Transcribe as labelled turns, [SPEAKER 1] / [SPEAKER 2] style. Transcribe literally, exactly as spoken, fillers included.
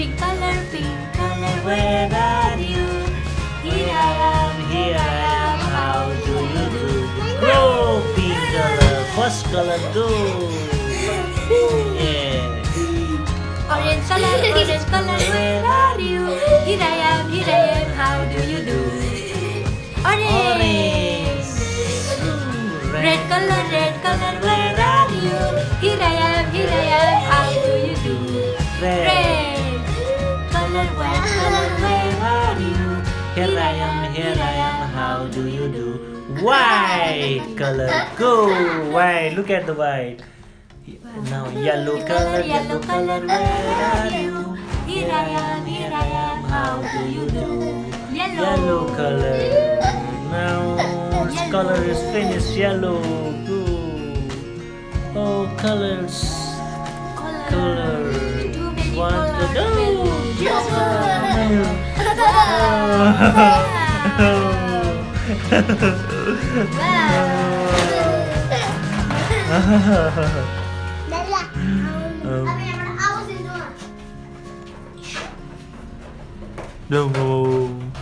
[SPEAKER 1] Pink color, pink color, where are you? Here I am, here I am, how do you do?
[SPEAKER 2] Go pink color, first color go. Yeah.
[SPEAKER 1] Orange color, orange color, where are you? Here I am, here I am, how do you do? Orange.
[SPEAKER 2] Orange.
[SPEAKER 1] Red color, red color, where are you? Here I am, here I am, how do you do?
[SPEAKER 2] Red.
[SPEAKER 1] Red color, white color, where are you?
[SPEAKER 2] Here I am, here I am, how do you do? White color, go! White, look at the white. Now yellow color, yellow color, where are you?
[SPEAKER 1] Here I am, here I am, how do you do? Yellow,
[SPEAKER 2] Yellow color. Now its color is finished, yellow, go. Oh, colors, color. Want to do? Yes, No.